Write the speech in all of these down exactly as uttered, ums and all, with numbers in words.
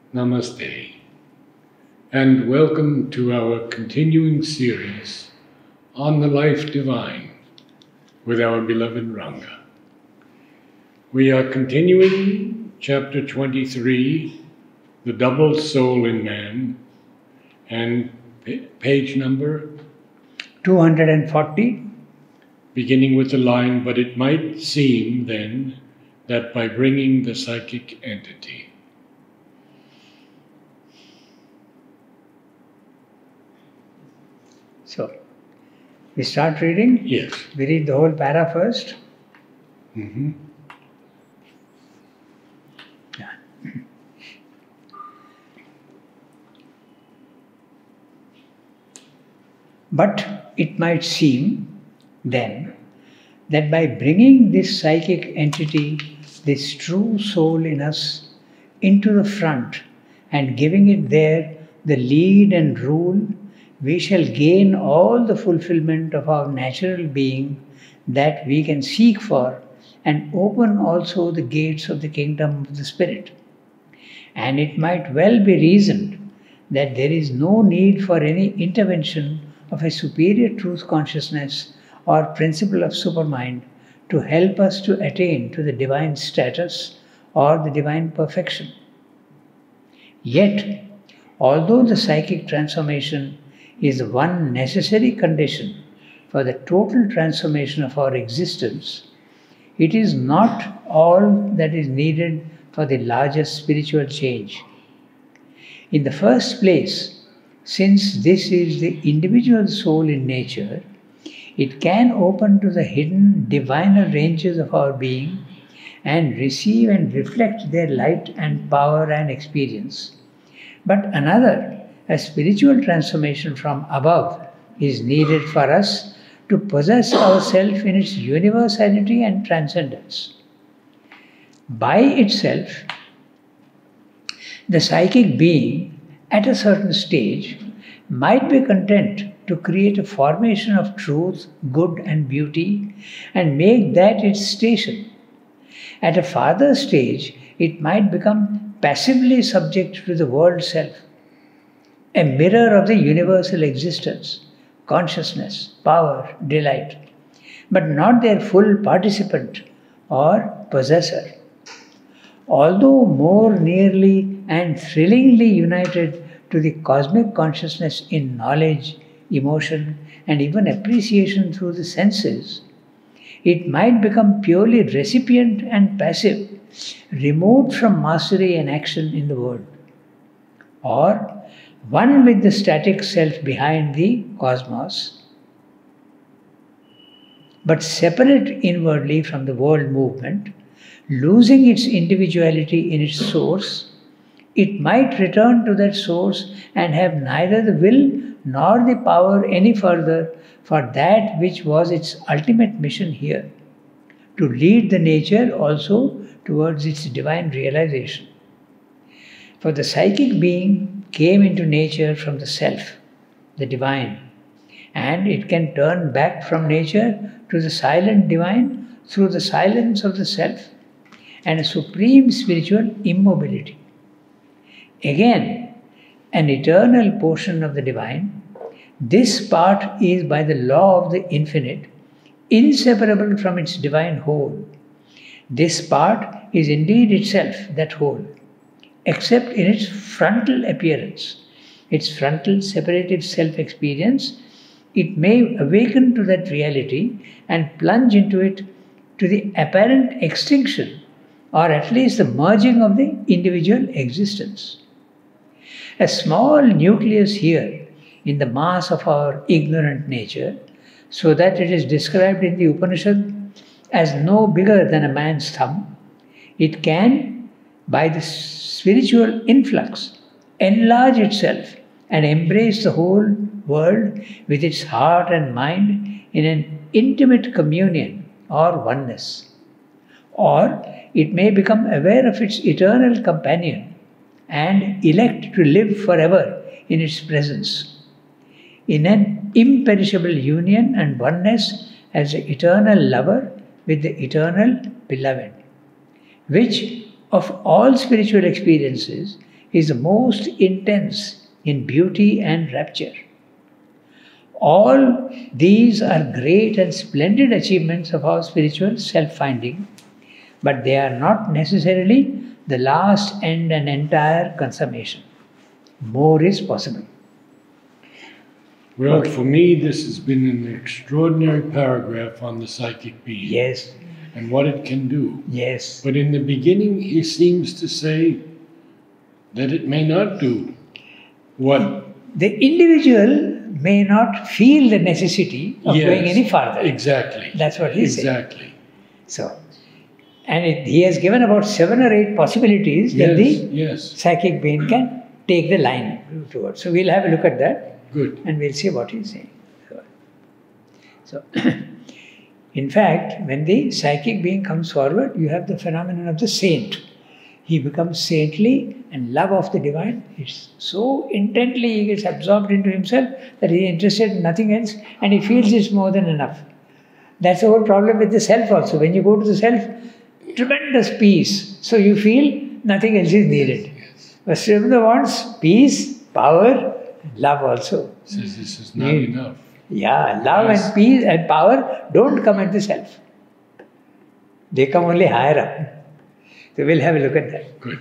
Namaste, and welcome to our continuing series on the life divine with our beloved Ranga. We are continuing chapter twenty-three, The Double Soul in Man, and page number two hundred forty. Beginning with the line, but it might seem then that by bringing the psychic entity. So, we start reading? Yes. We read the whole para first. Mm-hmm. Yeah. But it might seem then that by bringing this psychic entity, this true soul in us, into the front and giving it there the lead and rule, we shall gain all the fulfillment of our natural being that we can seek for, and open also the gates of the kingdom of the Spirit. And it might well be reasoned that there is no need for any intervention of a superior truth consciousness or principle of supermind to help us to attain to the divine status or the divine perfection. Yet, although the psychic transformation is one necessary condition for the total transformation of our existence, it is not all that is needed for the largest spiritual change. In the first place, since this is the individual soul in nature, it can open to the hidden diviner ranges of our being and receive and reflect their light and power and experience. But another, a spiritual transformation from above, is needed for us to possess ourselves in its universality and transcendence. By itself, the psychic being at a certain stage might be content to create a formation of truth, good and beauty and make that its station. At a farther stage, it might become passively subject to the world self, a mirror of the universal existence, consciousness, power, delight, but not their full participant or possessor. Although more nearly and thrillingly united to the cosmic consciousness in knowledge, emotion, and even appreciation through the senses, it might become purely recipient and passive, removed from mastery and action in the world, or one with the static self behind the cosmos, but separate inwardly from the world movement, losing its individuality in its source. It might return to that source and have neither the will nor the power any further for that which was its ultimate mission here, to lead the nature also towards its divine realization. For the psychic being came into nature from the self, the divine, and it can turn back from nature to the silent divine through the silence of the self and a supreme spiritual immobility. Again, an eternal portion of the divine, this part is by the law of the infinite, inseparable from its divine whole. This part is indeed itself that whole, except in its frontal appearance, its frontal separative self-experience. It may awaken to that reality and plunge into it to the apparent extinction, or at least the merging of the individual existence. A small nucleus here in the mass of our ignorant nature, so that it is described in the Upanishad as no bigger than a man's thumb, it can, by the spiritual influx, enlarge itself and embrace the whole world with its heart and mind in an intimate communion or oneness. Or it may become aware of its eternal companion and elect to live forever in its presence, in an imperishable union and oneness as the eternal lover with the eternal beloved, which of all spiritual experiences is the most intense in beauty and rapture. All these are great and splendid achievements of our spiritual self-finding, but they are not necessarily the last end and entire consummation. More is possible. Well, for me, this has been an extraordinary paragraph on the psychic being. Yes. And what it can do. Yes. But in the beginning, he seems to say that it may not do what? The individual may not feel the necessity of Yes, going any further. Exactly. That's what he exactly. said. So, and it, he has given about seven or eight possibilities Yes, that the yes. psychic being can take the line towards. So we'll have a look at that. Good. And we'll see what he's saying. So, in fact, when the psychic being comes forward, you have the phenomenon of the saint. He becomes saintly and love of the divine. It's so intently he gets absorbed into himself that he is interested in nothing else and he feels it's more than enough. That's the whole problem with the self also. When you go to the self, tremendous peace. So you feel nothing else is needed. But Sri Aurobindo wants peace, power, and love also. Says this is not Yeah. enough. Yeah, love Yes. and peace and power don't come at the self. They come only higher up. So we'll have a look at that. Good.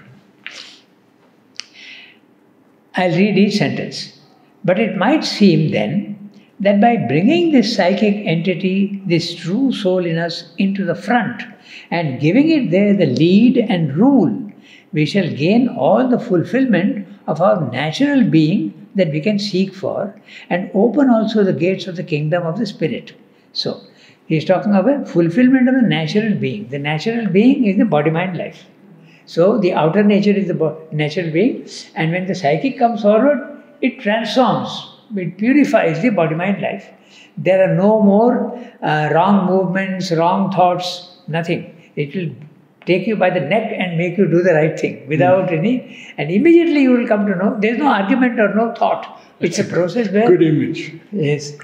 I'll read each sentence. But it might seem then that by bringing this psychic entity, this true soul in us, into the front and giving it there the lead and rule, we shall gain all the fulfillment of our natural being that we can seek for and open also the gates of the kingdom of the spirit. So, he is talking about fulfillment of the natural being. The natural being is the body-mind life. So, the outer nature is the natural being, and when the psychic comes forward, it transforms, it purifies the body-mind life. There are no more uh, wrong movements, wrong thoughts, nothing. It will take you by the neck and make you do the right thing without mm. any, and immediately you will come to know there is no argument or no thought. It's a process where... Good image. Yes.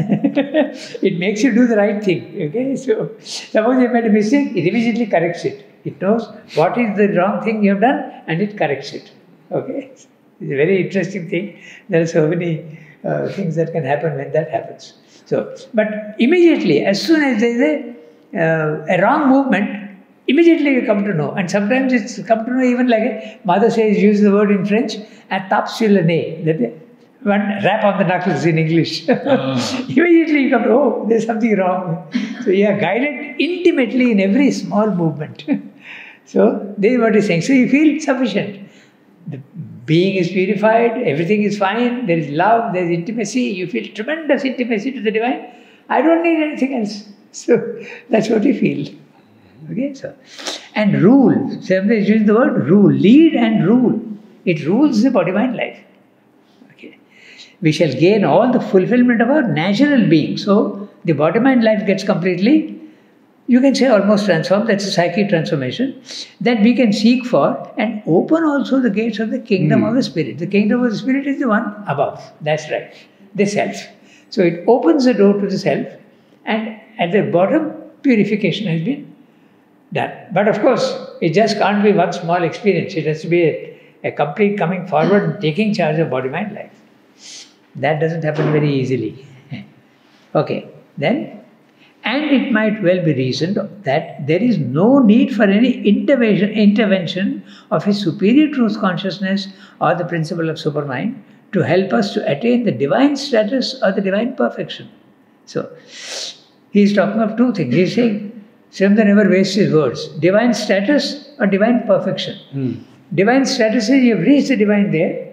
It makes you do the right thing. Okay? So, suppose you made a mistake, it immediately corrects it. It knows what is the wrong thing you have done and it corrects it. Okay? It's a very interesting thing. There are so many uh, things that can happen when that happens. So, but immediately, as soon as there is a, uh, a wrong movement, immediately you come to know. And sometimes it's come to know even like a mother says, use the word in French, a tape sur le nez. That one rap on the knuckles in English. Uh. Immediately you come to, oh, there's something wrong. So you are guided intimately in every small movement. So this is what he's saying. So you feel sufficient. The being is purified, everything is fine, there is love, there is intimacy, you feel tremendous intimacy to the divine. I don't need anything else. So that's what you feel. Okay, so. And rule. Sri is using the word rule. Lead and rule. It rules the body-mind life. Okay. We shall gain all the fulfillment of our natural being. So the body-mind life gets completely, you can say almost transformed. That's a psychic transformation that we can seek for and open also the gates of the kingdom mm. of the spirit. The kingdom of the spirit is the one above. That's right. The self. So it opens the door to the self, and at the bottom, purification has been done. But of course, it just can't be one small experience. It has to be a, a complete coming forward and taking charge of body-mind life. That doesn't happen very easily. Okay, then, and it might well be reasoned that there is no need for any intervention, intervention of a superior truth consciousness or the principle of supermind to help us to attain the divine status or the divine perfection. So, he is talking of two things. He is saying, Sri Aurobindo never wastes his words. Divine status or divine perfection. Mm. Divine status is you have reached the divine there,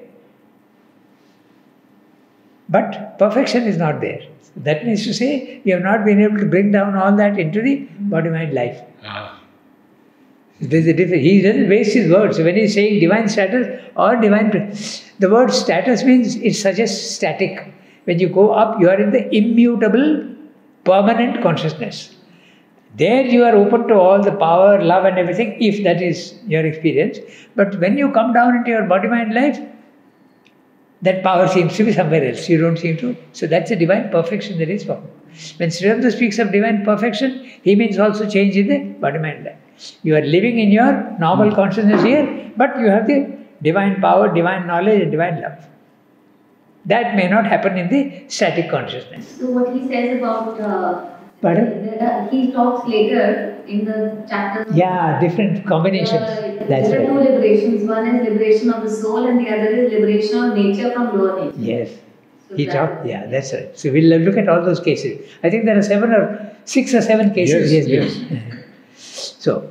but perfection is not there. That means to say, you have not been able to bring down all that into the body-mind life. Ah. There's a difference. He doesn't waste his words. When he's saying divine status or divine... The word status means it suggests static. When you go up, you are in the immutable, permanent consciousness. There you are open to all the power, love and everything, if that is your experience. But when you come down into your body-mind life, that power seems to be somewhere else. You don't seem to. So that's a divine perfection that is spoken. When Sri Aurobindo speaks of divine perfection, he means also change in the body-mind life. You are living in your normal consciousness here, but you have the divine power, divine knowledge, and divine love. That may not happen in the static consciousness. So what he says about, uh, Pardon? there are, he talks later in the chapter. Yeah, different combinations. Uh, That's there are right. two liberations. One is liberation of the soul, and the other is liberation of nature from lower nature. Yes. So He that- talked, yeah, that's right. So we'll look at all those cases. I think there are seven or six or seven cases. Yes, he has given. So,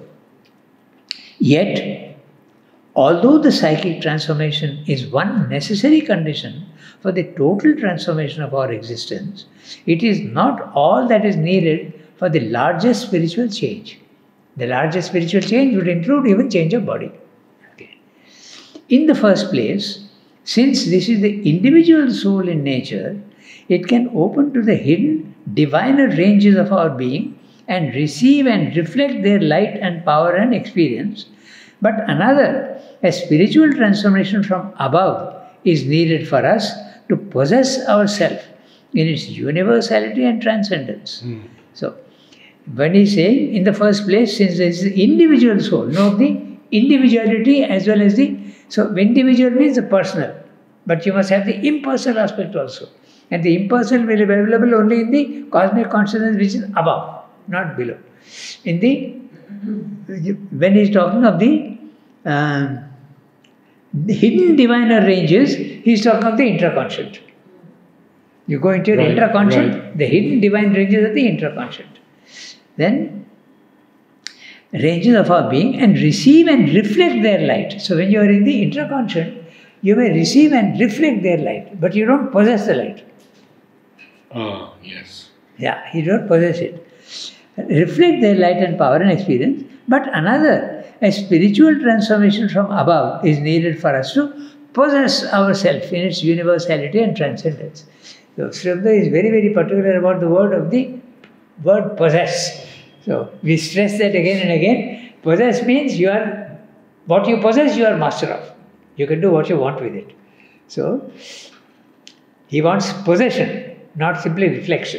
yet, although the psychic transformation is one necessary condition for the total transformation of our existence, it is not all that is needed for the largest spiritual change. The largest spiritual change would include even change of body. Okay. In the first place, since this is the individual soul in nature, it can open to the hidden diviner ranges of our being and receive and reflect their light and power and experience. But another, a spiritual transformation from above, is needed for us to possess ourself in its universality and transcendence. Mm. So, when he's saying, in the first place, since there is the individual soul, note the individuality as well as the, so individual means the personal, but you must have the impersonal aspect also. And the impersonal will be available only in the cosmic consciousness which is above, not below. In the, when he's talking of the, um, the hidden diviner ranges, he's talking of the intraconscient. You go into your Right, intraconscient, right. the hidden divine ranges of the intraconscient. Then, ranges of our being and receive and reflect their light. So when you are in the intraconscient, you may receive and reflect their light, but you don't possess the light. Ah, yes. Yeah, you don't possess it. Reflect their light and power and experience, but another, a spiritual transformation from above is needed for us to possess ourselves in its universality and transcendence. So Sri Aurobindo is very, very particular about the word of the word possess. So we stress that again and again. Possess means you are, what you possess you are master of. You can do what you want with it. So he wants possession, not simply reflection.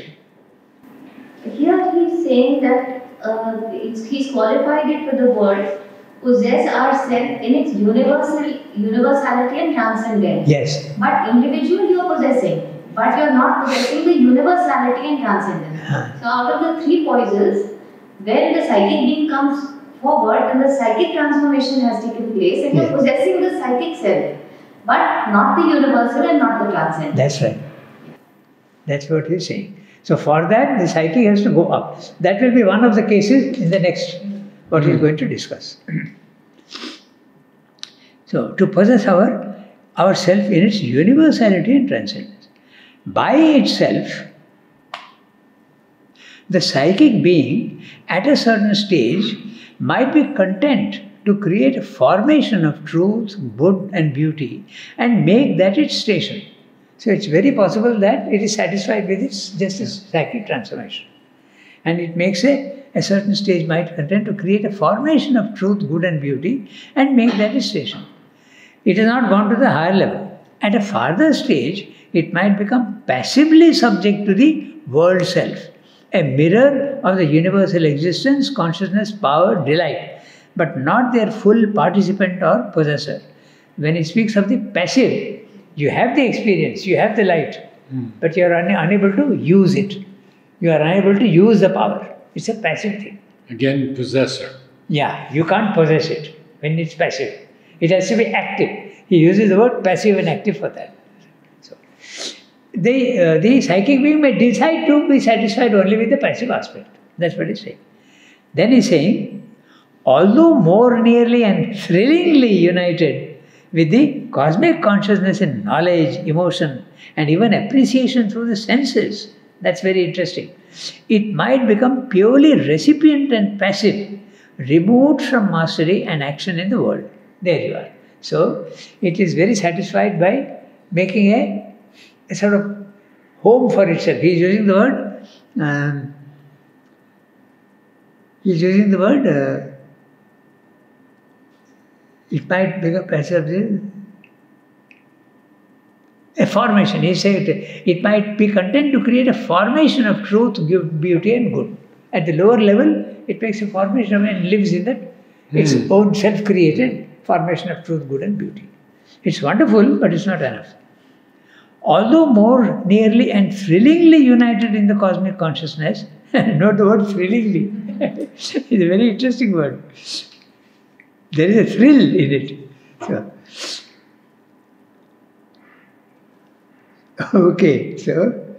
Here he is saying that uh, it's, he's qualified it with the word possess ourself in its universal universality and transcendence. Yes. But individual you are possessing, but you are not possessing the universality and transcendence. Huh. So out of the three poises, where the psychic being comes forward and the psychic transformation has taken place and you Yes. are possessing the psychic self, but not the universal and not the transcendent. That's right. That's what he's saying. So for that, the psychic has to go up. That will be one of the cases in the next, what he's going to discuss. So to possess our ourself in its universality and transcendence. By itself, the psychic being at a certain stage might be content to create a formation of truth, good and beauty and make that its station. So it's very possible that it is satisfied with its just its psychic transformation. And it makes a, a certain stage might content to create a formation of truth, good and beauty and make that its station. It has not gone to the higher level. At a farther stage, it might become passively subject to the world self, a mirror of the universal existence, consciousness, power, delight, but not their full participant or possessor. When he speaks of the passive, you have the experience, you have the light, Mm. but you are un- unable to use it. You are unable to use the power. It's a passive thing. Again, possessor. Yeah, you can't possess it when it's passive. It has to be active. He uses the word passive and active for that. So, the, uh, the psychic being may decide to be satisfied only with the passive aspect. That's what he's saying. Then he's saying, although more nearly and thrillingly united with the cosmic consciousness in knowledge, emotion, and even appreciation through the senses, that's very interesting. It might become purely recipient and passive, removed from mastery and action in the world. There you are. So, it is very satisfied by making a, a sort of home for itself. He is using the word, um, he is using the word, uh, it might become passive, a formation. He said it might be content to create a formation of truth, beauty and good. At the lower level, it makes a formation of and lives in that its Hmm. own self-created formation of truth, good and beauty. It's wonderful, but it's not enough. Although more nearly and thrillingly united in the cosmic consciousness, note the word thrillingly. It's a very interesting word. There is a thrill in it. So, okay, so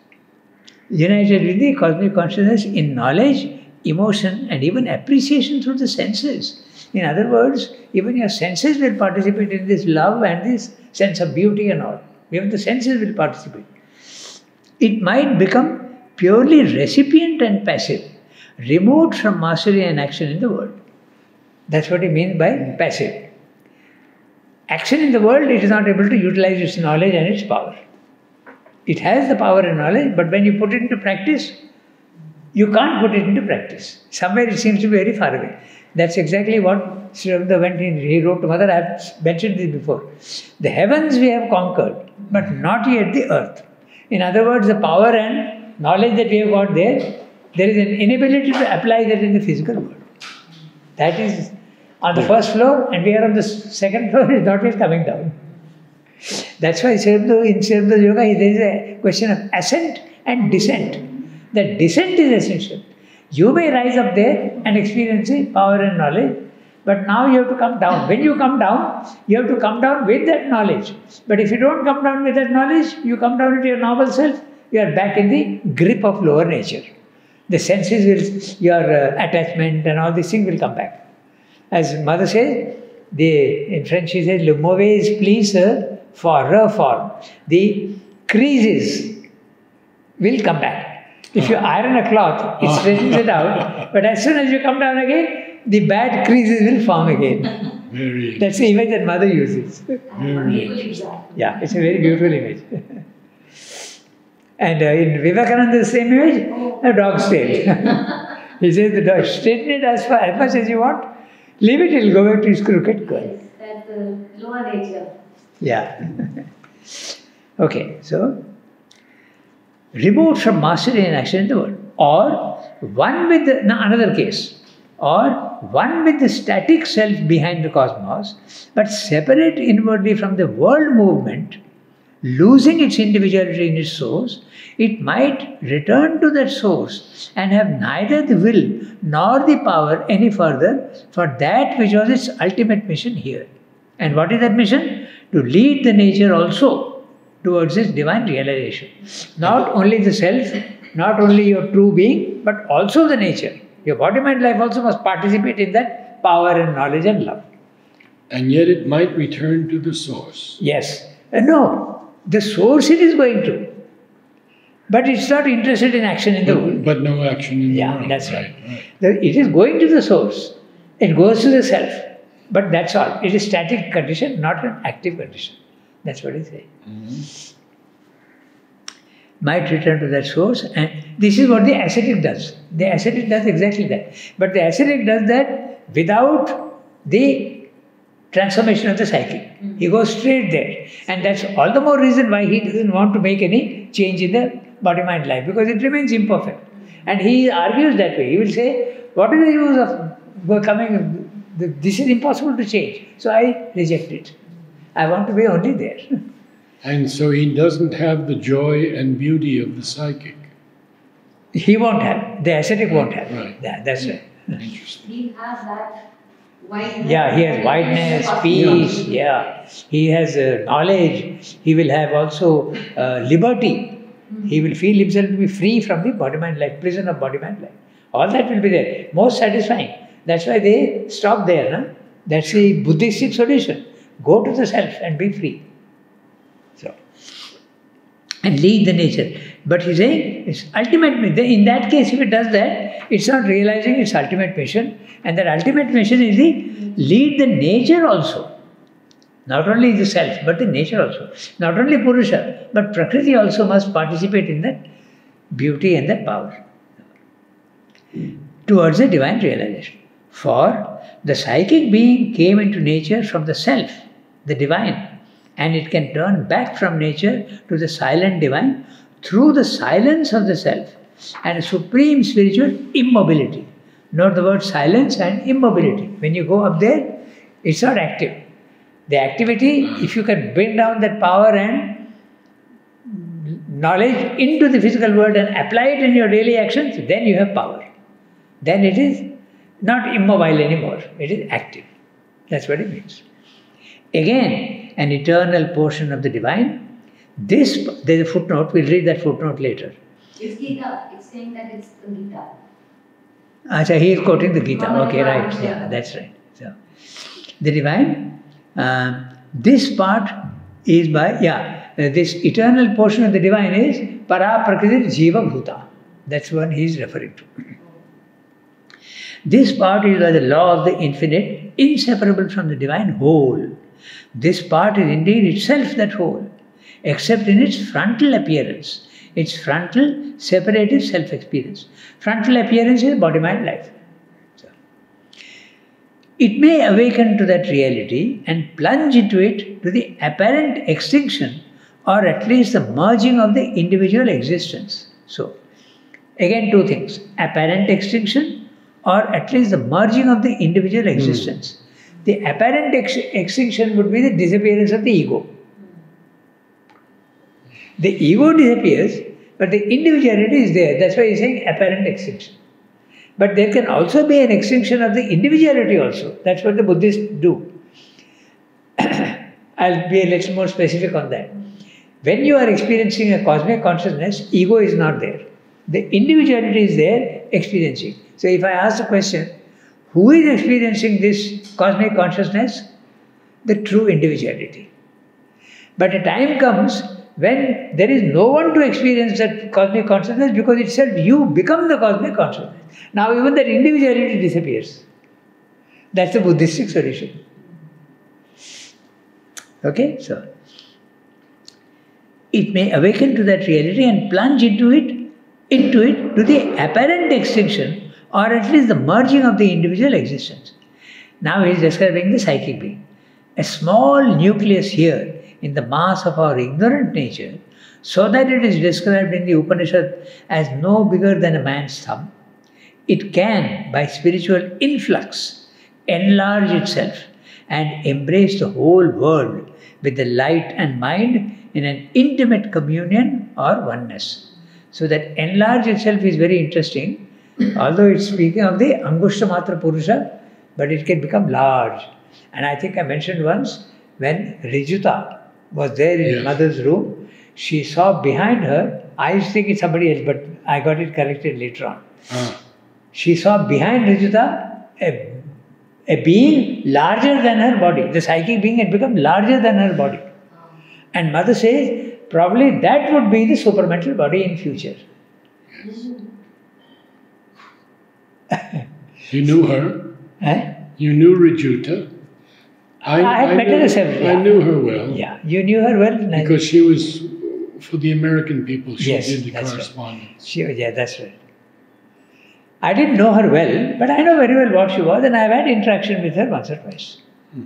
united with the cosmic consciousness in knowledge, emotion, and even appreciation through the senses. In other words, even your senses will participate in this love and this sense of beauty and all. Even the senses will participate. It might become purely recipient and passive, removed from mastery and action in the world. That's what he means by passive. Action in the world, it is not able to utilize its knowledge and its power. It has the power and knowledge, but when you put it into practice, you can't put it into practice. Somewhere it seems to be very far away. That's exactly what Sri Aurobindo went in. He wrote to Mother, I have mentioned this before. The heavens we have conquered, but not yet the earth. In other words, the power and knowledge that we have got there, there is an inability to apply that in the physical world. That is on the first floor, and we are on the second floor, it's not yet coming down. That's why Sri Aurobindo, in Sri Aurobindo's yoga, there is a question of ascent and descent. That descent is essential. You may rise up there and experience the power and knowledge, but now you have to come down. When you come down, you have to come down with that knowledge. But if you don't come down with that knowledge, you come down into your normal self, you are back in the grip of lower nature. The senses will, your uh, attachment and all these things will come back. As Mother says, the, in French she says, le mauvais plis for reform. The creases will come back. If you iron a cloth, it straightens it out. But as soon as you come down again, the bad creases will form again. Very That's the image that Mother uses. Very Yeah, it's a very beautiful image. And uh, in Vivekananda, the same image, a dog's tail. He says, the dog, straighten it as far as much as you want, leave it, it will go back to its crooked curl. That's the lower nature. Yeah. Okay, so removed from mastery and action in the world, or one with the, no, another case, or one with the static self behind the cosmos, but separate inwardly from the world movement, losing its individuality in its source, it might return to that source and have neither the will nor the power any further for that which was its ultimate mission here. And what is that mission? To lead the nature also towards its divine realization. Not only the self, not only your true being, but also the nature. Your body, mind, life also must participate in that power and knowledge and love. And yet it might return to the source. Yes. Uh, no, the source it is going to. But it's not interested in action in the world. But no action in the Yeah, world. that's right. right. The, it is going to the source. It goes to the self. But that's all. It is static condition, not an active condition. That's what he says. Mm-hmm. Might return to that source, and this is what the ascetic does. The ascetic does exactly that. But the ascetic does that without the transformation of the psyche. Mm-hmm. He goes straight there. And that's all the more reason why he doesn't want to make any change in the body-mind life, because it remains imperfect. And he argues that way. He will say, what is the use of coming, this is impossible to change. So I reject it. I want to be only there. And so he doesn't have the joy and beauty of the psychic. He won't have. The ascetic won't have. Right. Yeah, that's right. Interesting. He has that wideness. Yeah, he has wideness, peace, yeah. He has uh, knowledge. He will have also uh, liberty. Mm-hmm. He will feel himself to be free from the body-mind life, prison of body-mind life. All that will be there. Most satisfying. That's why they stop there. No? That's the Buddhistic solution. Go to the self and be free. So, and lead the nature. But he's saying it's ultimate. In that case, if it does that, it's not realizing its ultimate mission. And that ultimate mission is the lead the nature also. Not only the self, but the nature also. Not only Purusha, but Prakriti also must participate in that beauty and that power towards the divine realization. For the psychic being came into nature from the self, the divine, and it can turn back from nature to the silent divine through the silence of the self and a supreme spiritual immobility. Note the word silence and immobility. When you go up there, it's not active. The activity, if you can bring down that power and knowledge into the physical world and apply it in your daily actions, then you have power. Then it is not immobile anymore, it is active. That's what it means. Again, an eternal portion of the divine. This, there is a footnote, we'll read that footnote later. It's Gita, it's saying that it's the Gita. Achha, he is quoting the Gita, Mama okay, right, Gita. yeah, that's right. So, the divine, uh, this part is by, yeah, uh, this eternal portion of the divine is Para Prakriti Jiva Bhuta. That's what he is referring to. This part is by the law of the infinite, inseparable from the divine whole. This part is indeed itself that whole, except in its frontal appearance, its frontal separative self-experience. Frontal appearance is body, mind, life. So, it may awaken to that reality and plunge into it to the apparent extinction or at least the merging of the individual existence. So, again two things, apparent extinction or at least the merging of the individual existence. Mm. The apparent ex extinction would be the disappearance of the ego. The ego disappears, but the individuality is there. That's why he's saying apparent extinction. But there can also be an extinction of the individuality also. That's what the Buddhists do. I'll be a little more specific on that. When you are experiencing a cosmic consciousness, ego is not there. The individuality is there, experiencing. So if I ask the question, who is experiencing this cosmic consciousness? The true individuality. But a time comes when there is no one to experience that cosmic consciousness because itself you become the cosmic consciousness. Now even that individuality disappears. That's the Buddhistic solution. Okay, so it may awaken to that reality and plunge into it, into it to the apparent extinction or at least the merging of the individual existence. Now he is describing the psychic being. A small nucleus here in the mass of our ignorant nature, so that it is described in the Upanishad as no bigger than a man's thumb. It can, by spiritual influx, enlarge itself and embrace the whole world with the light and mind in an intimate communion or oneness. So that enlarge itself is very interesting, although it's speaking of the Angushta Matra Purusha, but it can become large. And I think I mentioned once, when Rijuta was there in yes. mother's room, she saw behind her, I was thinking somebody else, but I got it corrected later on. Ah. She saw behind Rijuta a, a being larger than her body. The psychic being had become larger than her body. And mother says, probably that would be the supramental body in future. Yes. You knew her. Eh? You knew Rijuta. I, I had met her several. I knew her well. Yeah, you knew her well? Because she was, for the American people, she yes, did the that's correspondence. Right. She, yeah, that's right. I didn't know her well, but I know very well what she was and I've had interaction with her once or twice. Hmm.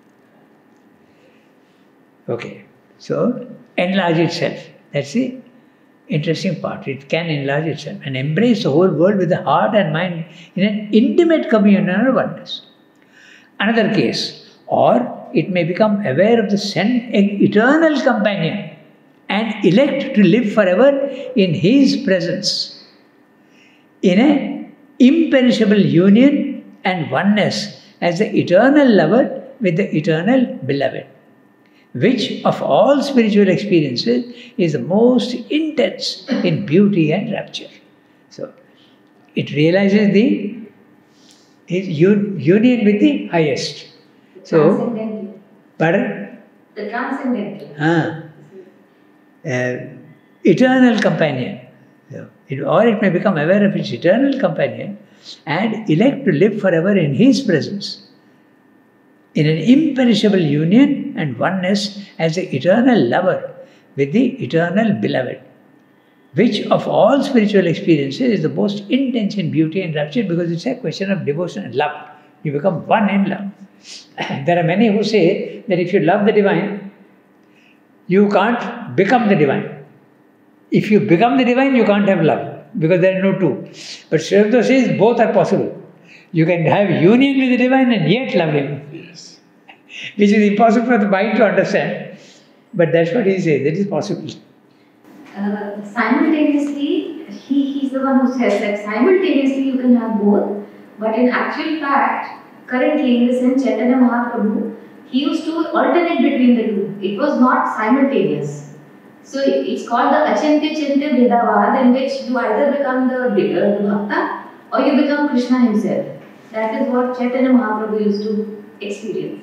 Okay, so enlarge itself. That's the interesting part. It can enlarge itself and embrace the whole world with the heart and mind in an intimate communion or oneness. Another case, or it may become aware of the sent eternal companion and elect to live forever in his presence, in an imperishable union and oneness as the eternal lover with the eternal beloved, which of all spiritual experiences is the most intense in beauty and rapture. So, it realizes the his un union with the highest. So, Transcendental. pardon? The transcendental. Ah, uh, eternal companion. So, it, or it may become aware of its eternal companion and elect to live forever in his presence, in an imperishable union and oneness as the eternal lover with the eternal beloved, which of all spiritual experiences is the most intense in beauty and rapture because it's a question of devotion and love. You become one in love. There are many who say that if you love the divine, you can't become the divine. If you become the divine, you can't have love because there are no two. But Sri Aurobindo says both are possible. You can have union with the divine and yet love him. Yes. which is impossible for the mind to understand. But that's what he says, it is possible. Uh, simultaneously, he, he's the one who says that simultaneously you can have both, but in actual fact, currently in the sense Chaitanya Mahaprabhu, he used to alternate between the two. It was not simultaneous. So it's called the Achintya Chintya Bhedavad, in which you either become the, the Bhakta or you become Krishna himself. That is what Chaitanya Mahaprabhu used to experience.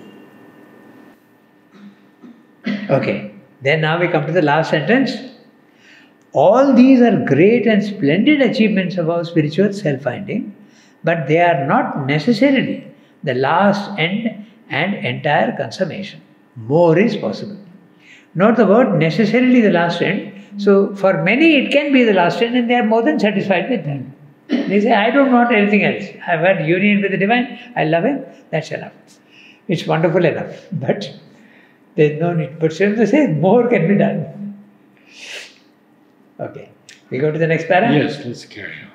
Okay, then now we come to the last sentence. All these are great and splendid achievements of our spiritual self-finding, but they are not necessarily the last end and entire consummation. More is possible. Not the word necessarily the last end. So for many it can be the last end and they are more than satisfied with that. They say, I don't want anything else. I've had union with the Divine, I love Him, that's enough. It's wonderful enough. But there's no need. But Sri Aurobindo says more can be done. Okay. We go to the next paragraph? Yes, let's carry on.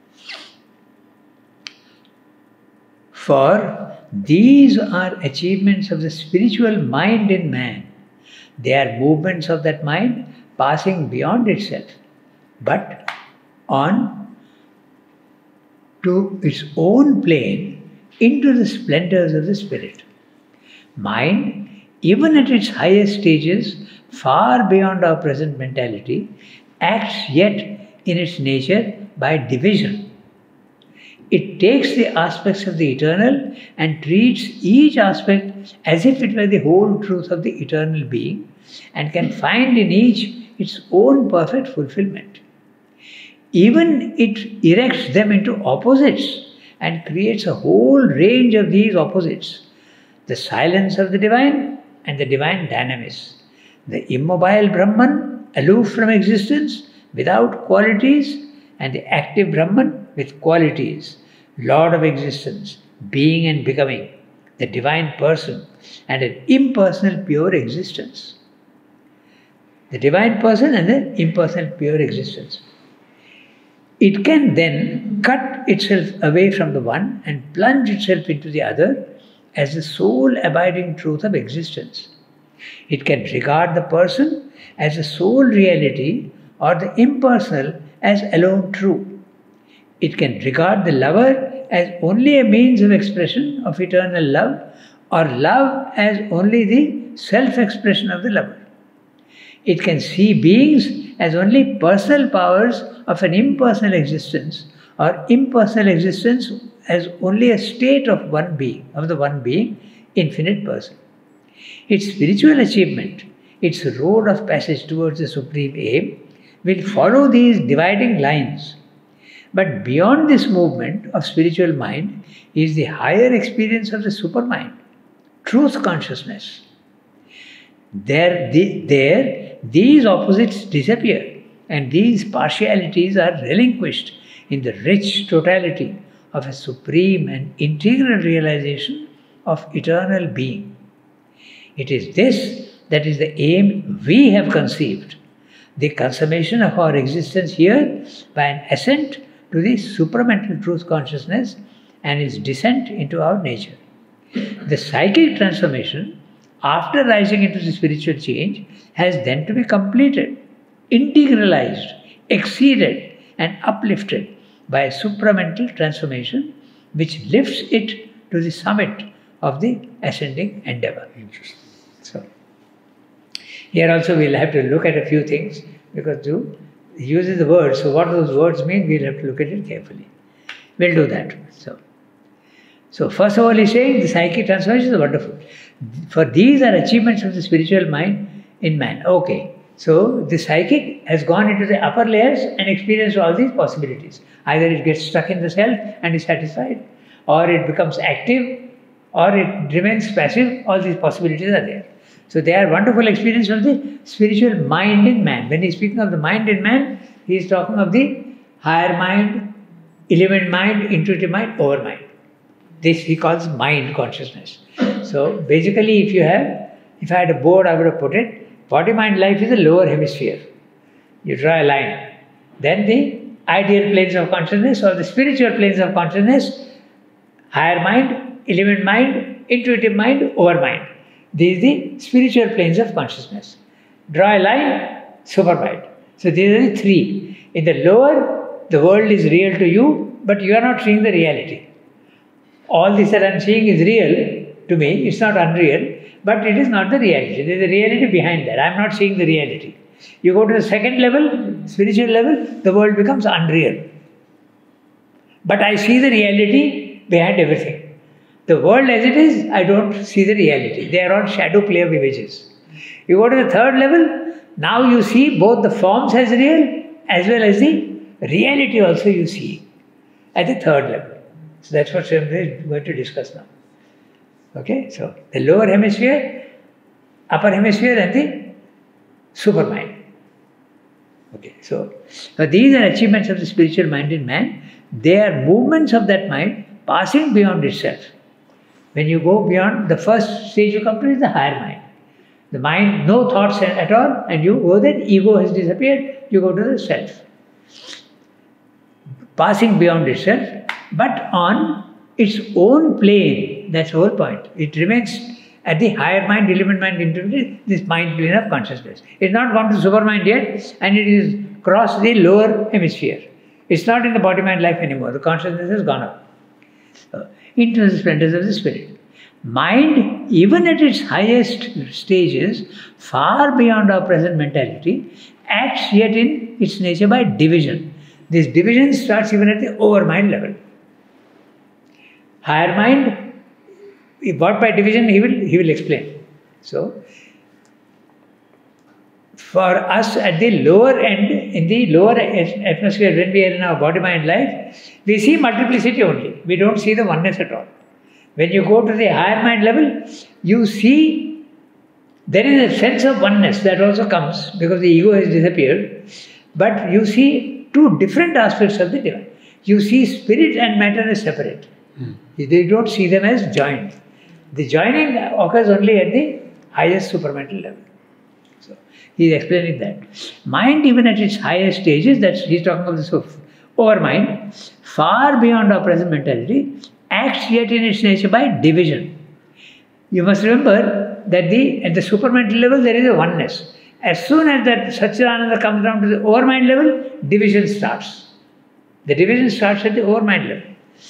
For these are achievements of the spiritual mind in man. They are movements of that mind passing beyond itself, but on to its own plane into the splendors of the spirit. Mind, even at its highest stages, far beyond our present mentality, acts yet in its nature by division. It takes the aspects of the eternal and treats each aspect as if it were the whole truth of the eternal being and can find in each its own perfect fulfillment. Even it erects them into opposites and creates a whole range of these opposites. The silence of the Divine and the Divine dynamis. The immobile Brahman, aloof from existence, without qualities, and the active Brahman with qualities, Lord of existence, being and becoming, the Divine Person, and an impersonal pure existence. The Divine Person and the impersonal pure existence. It can then cut itself away from the one and plunge itself into the other as the sole abiding truth of existence. It can regard the person as the sole reality or the impersonal as alone true. It can regard the lover as only a means of expression of eternal love, or love as only the self-expression of the lover. It can see beings as only personal powers of an impersonal existence, or impersonal existence as only a state of one being, of the one being, infinite person. Its spiritual achievement, its road of passage towards the supreme aim, will follow these dividing lines. But beyond this movement of spiritual mind is the higher experience of the supermind, truth consciousness. There, the, there these opposites disappear and these partialities are relinquished in the rich totality of a supreme and integral realization of eternal being. It is this that is the aim we have conceived, the consummation of our existence here by an ascent to the supramental truth consciousness and its descent into our nature. The psychic transformation, after rising into the spiritual change, has then to be completed, integralized, exceeded and uplifted by a supramental transformation which lifts it to the summit of the ascending endeavor. Interesting. So, here also we'll have to look at a few things because to he uses the words, so what those words mean, we'll have to look at it carefully. We'll do that. So, so first of all, he's saying the psychic transformation is wonderful. For these are achievements of the spiritual mind in man. Okay, so the psychic has gone into the upper layers and experienced all these possibilities. Either it gets stuck in the self and is satisfied, or it becomes active, or it remains passive. All these possibilities are there. So they are wonderful experience of the spiritual mind in man. When he is speaking of the mind in man, he is talking of the higher mind, element mind, intuitive mind, overmind. This he calls mind consciousness. So basically if you have, if I had a board I would have put it, body-mind life is the lower hemisphere. You draw a line. Then the ideal planes of consciousness or the spiritual planes of consciousness, higher mind, element mind, intuitive mind, overmind. These are the spiritual planes of consciousness. Draw a line, supermind. So these are the three. In the lower, the world is real to you, but you are not seeing the reality. All this that I am seeing is real to me, it's not unreal, but it is not the reality. There is a reality behind that. I am not seeing the reality. You go to the second level, spiritual level, the world becomes unreal. But I see the reality behind everything. The world as it is, I don't see the reality. They are all shadow play of images. You go to the third level, now you see both the forms as real as well as the reality also you see at the third level. So that's what Srimati is going to discuss now. Okay, so the lower hemisphere, upper hemisphere and the supermind. Okay, so, so these are achievements of the spiritual mind in man. They are movements of that mind passing beyond itself. When you go beyond, the first stage you come to is the higher mind. The mind, no thoughts at all, and you go there, ego has disappeared, you go to the self. Passing beyond itself, but on its own plane, that's the whole point. It remains at the higher mind, element mind, intermediate, this mind plane of consciousness. It's not gone to supermind yet, and it is crossed the lower hemisphere. It's not in the body-mind life anymore. The consciousness has gone up uh, into the splendors of the spirit. Mind, even at its highest stages, far beyond our present mentality, acts yet in its nature by division. This division starts even at the overmind level. Higher mind, what by division he will, he will explain. So, for us at the lower end, in the lower atmosphere, when we are in our body-mind life, we see multiplicity only. We don't see the oneness at all. When you go to the higher mind level, you see there is a sense of oneness that also comes because the ego has disappeared. But you see two different aspects of the divine. You see spirit and matter as separate. Hmm. They don't see them as joined. The joining occurs only at the highest supramental level. So he is explaining that. Mind, even at its highest stages, that's he's talking of the overmind, far beyond our present mentality, acts yet in its nature by division. You must remember that the at the supramental level there is a oneness. As soon as that Satchidananda comes down to the overmind level, division starts. The division starts at the overmind level.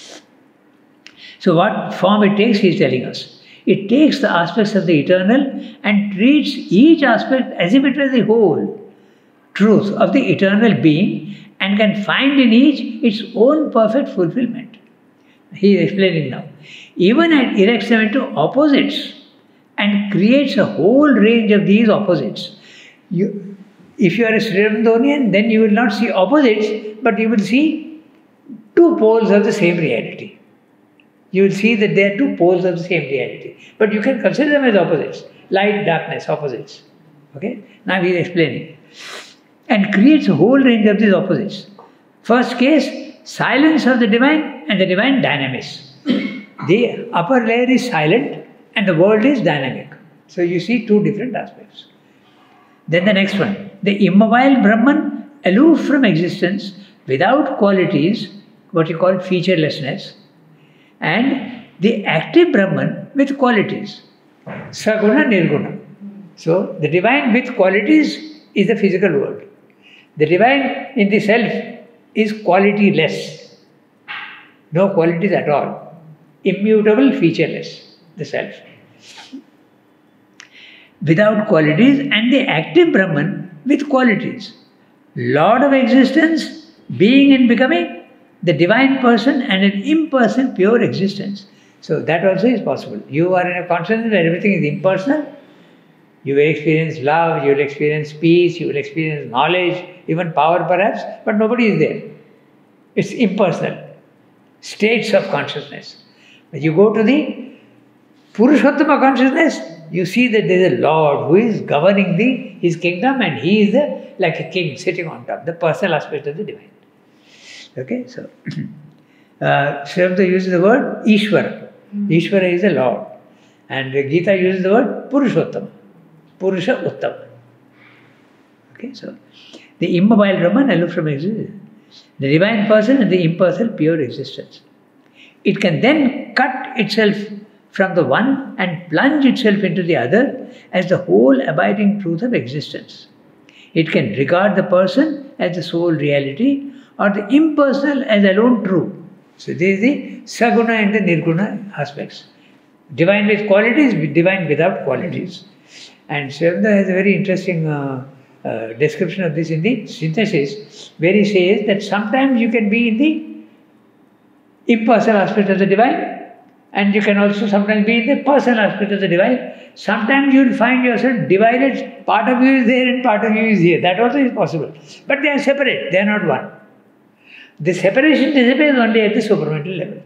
So what form it takes, he is telling us. It takes the aspects of the eternal and treats each aspect as if it were the whole truth of the eternal being and can find in each its own perfect fulfillment. He is explaining now. Even it erects them into opposites and creates a whole range of these opposites. You, if you are a Srirandonian, then you will not see opposites, but you will see two poles of the same reality. You will see that they are two poles of the same reality. But you can consider them as opposites. Light, darkness, opposites. Okay? Now he is explaining. And creates a whole range of these opposites. First case, silence of the divine and the divine dynamics. The upper layer is silent and the world is dynamic. So you see two different aspects. Then the next one. The immobile Brahman, aloof from existence, without qualities, what you call featurelessness, and the active Brahman with qualities, Saguna, Nirguna. So, the divine with qualities is the physical world. The divine in the self is qualityless. No qualities at all. Immutable, featureless, the self. Without qualities, and the active Brahman with qualities. Lord of existence, being and becoming, the divine person and an impersonal pure existence. So that also is possible. You are in a consciousness where everything is impersonal. You will experience love, you will experience peace, you will experience knowledge, even power perhaps, but nobody is there. It's impersonal. States of consciousness. When you go to the Purushottama consciousness, you see that there is a Lord who is governing the, his kingdom and he is the, like a king sitting on top, the personal aspect of the divine. Okay, so uh, Srimati uses the word Ishvara. Mm. Ishvara is the Lord. And Gita uses the word Purushottama. Purusha Uttama. Okay, so the immobile Brahman aloof from existence. The divine person and the impersonal pure existence. It can then cut itself from the one and plunge itself into the other as the whole abiding truth of existence. It can regard the person as the sole reality or the impersonal as alone true. So this is the saguna and the nirguna aspects. Divine with qualities, divine without qualities. And Sri Aurobindo has a very interesting uh, uh, description of this in the Synthesis, where he says that sometimes you can be in the impersonal aspect of the divine, and you can also sometimes be in the personal aspect of the divine. Sometimes you will find yourself divided, part of you is there and part of you is here. That also is possible. But they are separate, they are not one. The separation disappears only at the supramental level.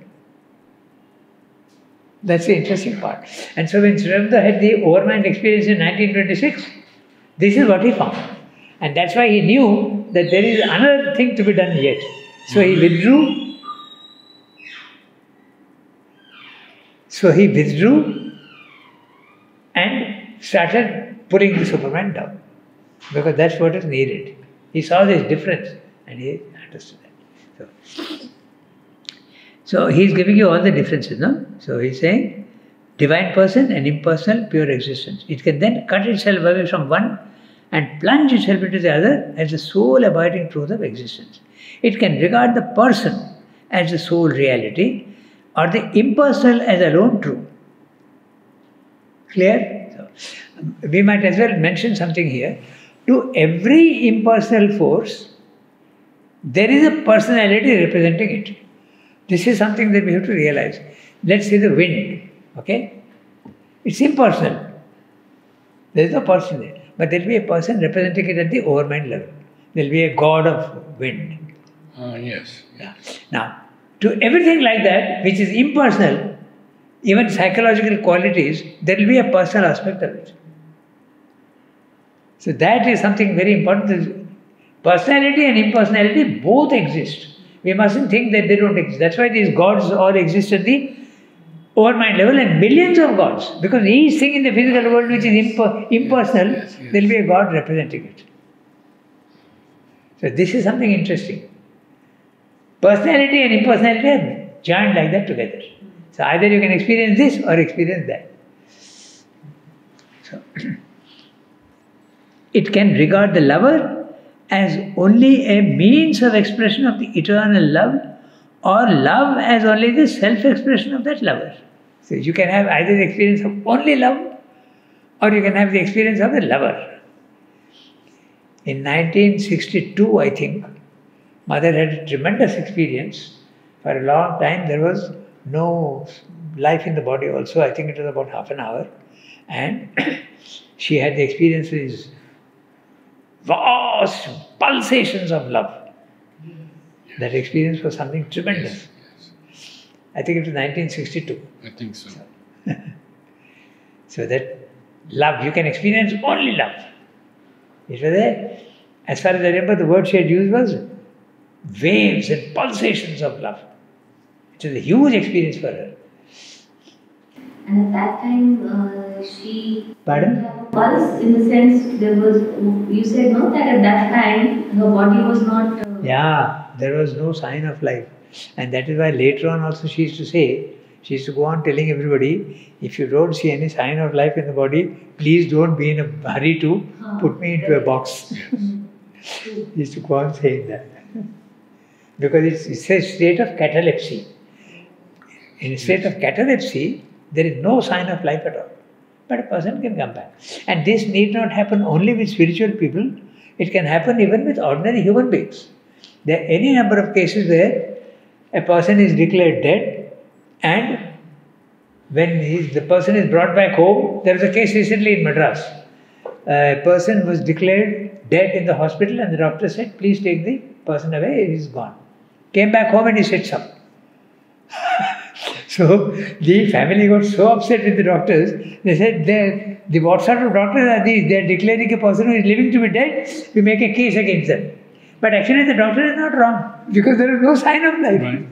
That's the interesting part. And so when Sri Aurobindo had the overmind experience in nineteen twenty-six, this is what he found. And that's why he knew that there is another thing to be done yet. So he withdrew. So he withdrew and started putting the Superman down. Because that's what is needed. He saw this difference and he understood that. So, so he's giving you all the differences, no? So he's saying divine person and impersonal pure existence. It can then cut itself away from one and plunge itself into the other as the sole abiding truth of existence. It can regard the person as the sole reality or the impersonal as alone true. Clear? So, we might as well mention something here. To every impersonal force, there is a personality representing it. This is something that we have to realize. Let's say the wind, okay? It's impersonal. There is no person there. But there will be a person representing it at the overmind level. There will be a god of wind. Uh, yes. Yeah. Now, to everything like that, which is impersonal, even psychological qualities, there will be a personal aspect of it. So that is something very important. Personality and impersonality both exist. We mustn't think that they don't exist. That's why these gods all exist at the overmind level and millions of gods. Because each thing in the physical world which is imper impersonal, yes, yes. There will be a god representing it. So this is something interesting. Personality and impersonality are joined like that together. So either you can experience this or experience that. So it can regard the lover as only a means of expression of the eternal love, or love as only the self-expression of that lover. So you can have either the experience of only love, or you can have the experience of the lover. In nineteen sixty-two, I think, Mother had a tremendous experience. For a long time there was no life in the body also. I think it was about half an hour. And she had the experience of these vast pulsations of love. Yes. That experience was something tremendous. Yes, yes. I think it was nineteen sixty-two. I think so. So, so that love, you can experience only love. It was there. As far as I remember, the word she had used was waves and pulsations of love. It was a huge experience for her. And at that time, uh, she... Pardon? Pulse, in the sense, there was, you said no, that at that time, her body was not... Uh, yeah, there was no sign of life. And that is why later on also she used to say, she used to go on telling everybody, if you don't see any sign of life in the body, please don't be in a hurry to huh. put me into a box. She used to go on saying that. Because it's, it's a state of catalepsy. In a state of catalepsy, there is no sign of life at all. But a person can come back. And this need not happen only with spiritual people. It can happen even with ordinary human beings. There are any number of cases where a person is declared dead, and when he's, the person is brought back home, there was a case recently in Madras. A person was declared dead in the hospital and the doctor said, please take the person away, he's gone. Came back home and he sits up. So the family got so upset with the doctors, they said, the, what sort of doctors are these? They are declaring a person who is living to be dead, we make a case against them. But actually the doctor is not wrong, because there is no sign of life. Right.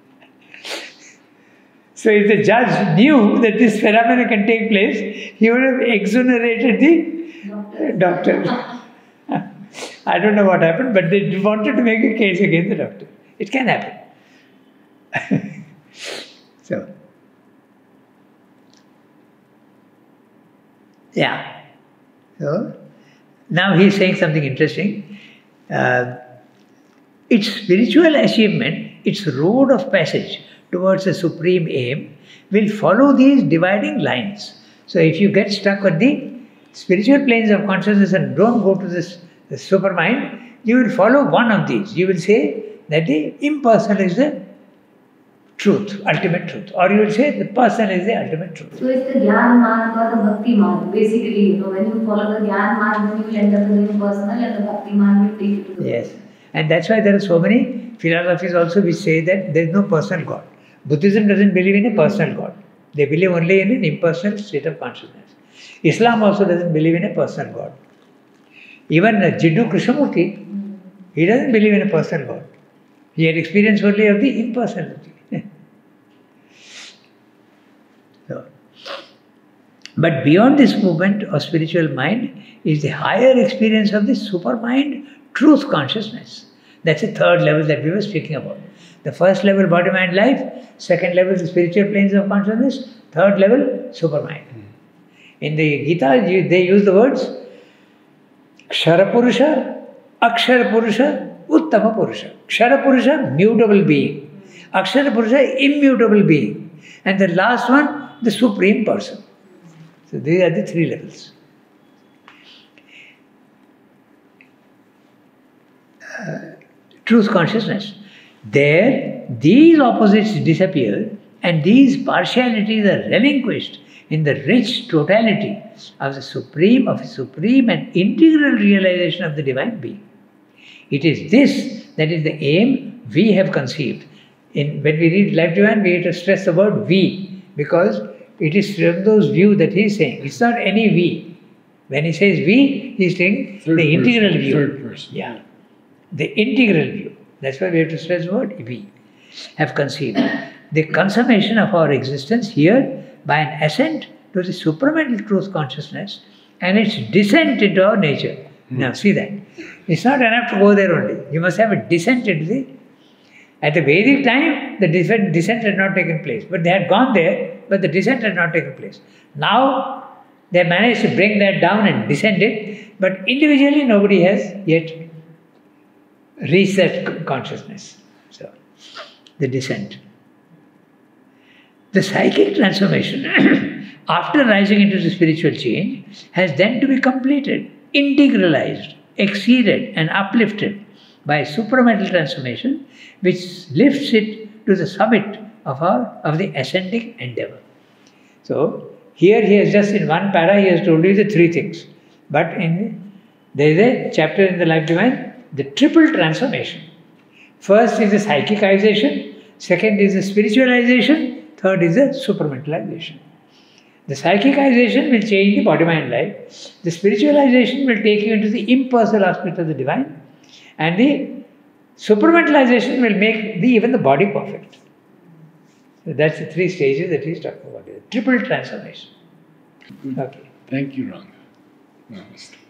So if the judge knew that this phenomenon can take place, he would have exonerated the doctor. doctor. I don't know what happened, but they wanted to make a case against the doctor. It can happen. So, Yeah. So, now he is saying something interesting. Uh, its spiritual achievement, its road of passage towards a supreme aim, will follow these dividing lines. So, if you get stuck at the spiritual planes of consciousness and don't go to this, this supermind, you will follow one of these. You will say that the impersonal is the truth, ultimate truth. Or you will say the person is the ultimate truth. So it's the Gyan Marg or the Bhakti Marg. Basically, you know, when you follow the Gyan Marg, then you will end up in the impersonal, and the Bhakti Marg will take you to the Yes. And that's why there are so many philosophies also which say that there is no personal God. Buddhism doesn't believe in a personal God. They believe only in an impersonal state of consciousness. Islam also doesn't believe in a personal God. Even uh, Jiddu Krishnamurti, he doesn't believe in a personal God. He had experience only of the impersonality. So, but beyond this movement of spiritual mind is the higher experience of the supermind truth consciousness. That's the third level that we were speaking about. The first level, body, mind, life. Second level, the spiritual planes of consciousness. Third level, supermind. In the Gita, they use the words Kshara Purusha, Akshara Purusha, Uttama Purusha. Kshara Purusha, mutable being. Akshara Purusha, immutable being. And the last one, the supreme person. So these are the three levels. Uh, truth consciousness. There, these opposites disappear and these partialities are relinquished in the rich totality of the supreme, of the supreme and integral realization of the divine being. It is this that is the aim we have conceived. In, when we read Life Divine, we have to stress the word we, because it is from those view that he is saying. It's not any we. When he says we, he is saying Third the person, integral view. Third person. Yeah. The integral view. That's why we have to stress the word we have conceived. The consummation of our existence here by an ascent to the supramental truth consciousness and its descent into our nature. Hmm. Now see that. It's not enough to go there only. You must have a descent into the... At the Vedic time, the descent had not taken place. But they had gone there, but the descent had not taken place. Now, they managed to bring that down and descend it, but individually nobody has yet reached that consciousness. So, the descent. The psychic transformation, after rising into the spiritual change, has then to be completed, integralized, exceeded and uplifted by supramental transformation, which lifts it to the summit of our of the ascending endeavor. So here he has just in one para he has told you the three things. But in there is a chapter in the Life Divine, the triple transformation. First is the psychicization, second is the spiritualization, third is the supramentalization. The psychicization will change the body-mind life. The spiritualization will take you into the impersonal aspect of the divine. And the supramentalization will make the, even the body perfect. So that's the three stages that he's talking about. Triple transformation. Good. Okay. Thank you, Ranga. Namaste.